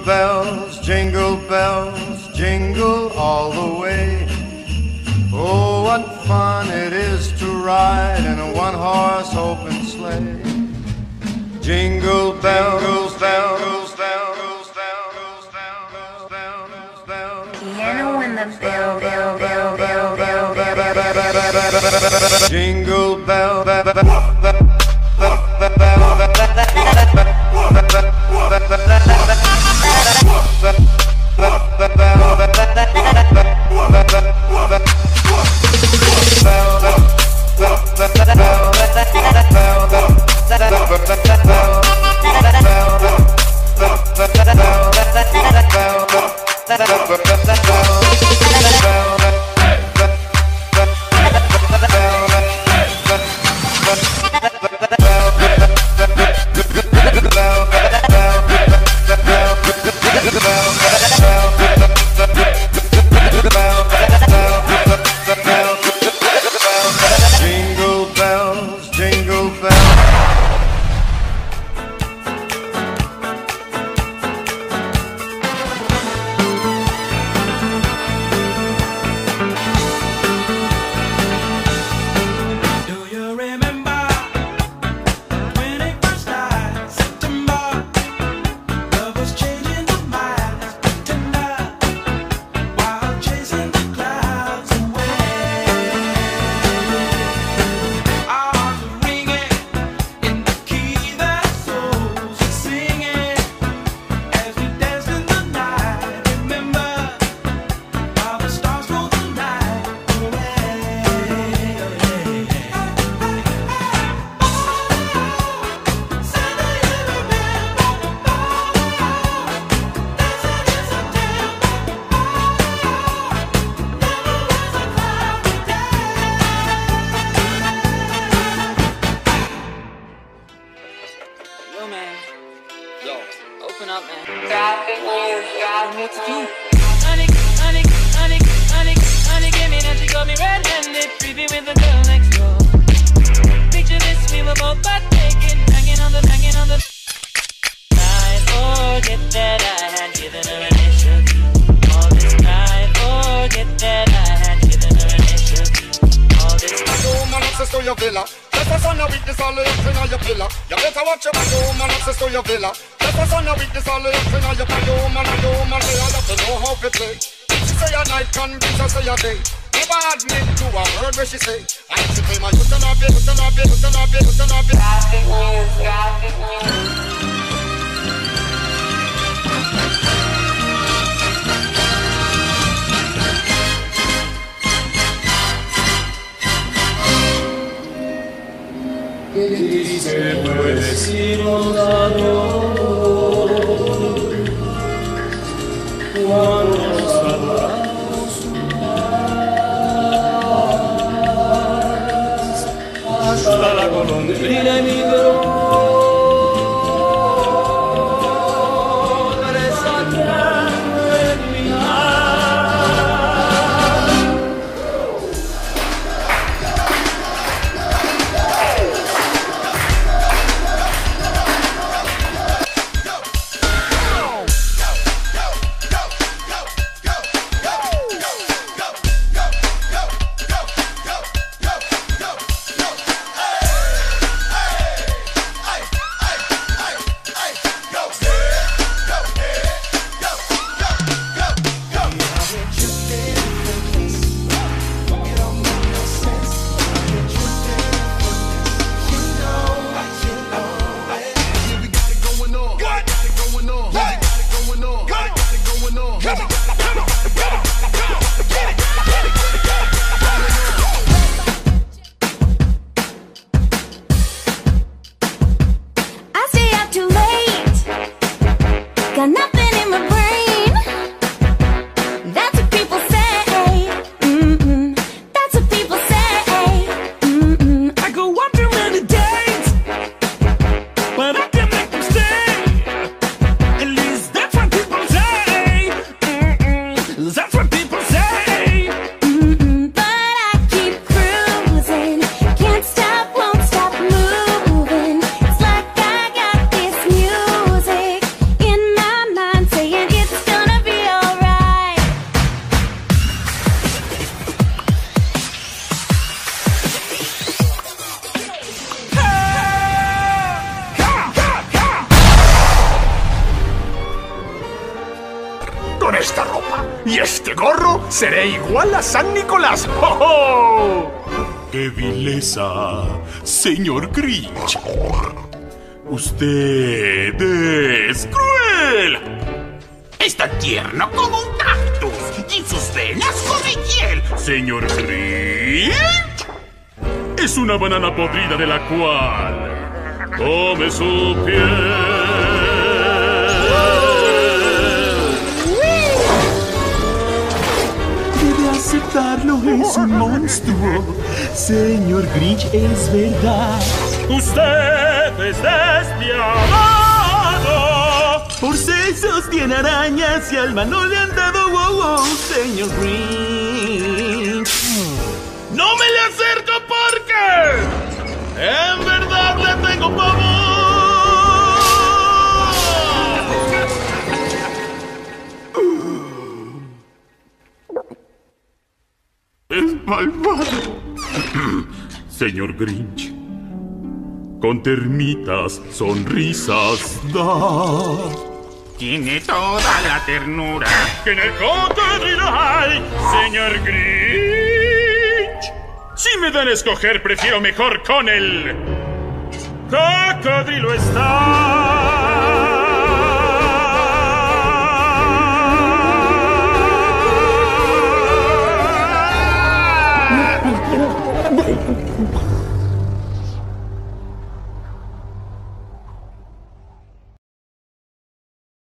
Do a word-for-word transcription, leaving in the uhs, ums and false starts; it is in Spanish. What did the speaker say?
bells, jingle bells, jingle all the way. Oh, what fun it is to ride in a one-horse open sleigh. Jingle bells, bells, bells, bells, bells, bells, bells, bells. Piano in the bell, bell, bell, bell, bell, bell, bell. Jingle bell, Yo, man. Yo, open up, man. Traffic news, traffic news. Honey, honey, honey, honey, honey, give me that. She got me red-handed, creepy with the girl next door. Picture this, we were both butt naked, hanging on the, hanging on the. I forget that I had given her initially. All this I forget that I had given her initially. All this. Woman access to your villa. Just a son of weakness, all the thing on your pillar. You better watch your back, woman access to your villa. Just a son of weakness, all the thing on your pillar. Woman, woman, they all have to know how to play. She say a night, can be just say a day. Never admit to a word where she say. And she say, man, you turn up, you turn up, you turn up, you turn up. Traffic news, traffic news. Que dice pues cuando salvamos hasta la golondrina emigró. Resaltando en mi esta ropa y este gorro, seré igual a San Nicolás. ¡Oh, oh! ¡Qué vileza, señor Grinch! ¡Usted es cruel! Es tan tierno como un cactus y en sus venas corre hiel. Señor Grinch, es una banana podrida de la cual come su piel. Debe aceptarlo, es un monstruo. Señor Grinch, es verdad. Usted es despiadado. Por sesos tiene arañas y alma no le han dado. Wow, wow, señor Grinch. ¡No me le acerco porque en verdad le tengo pavor! Es malvado. Señor Grinch, con termitas, sonrisas da. Tiene toda la ternura Que en el cocodrilo hay, señor Grinch. Si me dan a escoger, prefiero mejor con el cocodrilo está.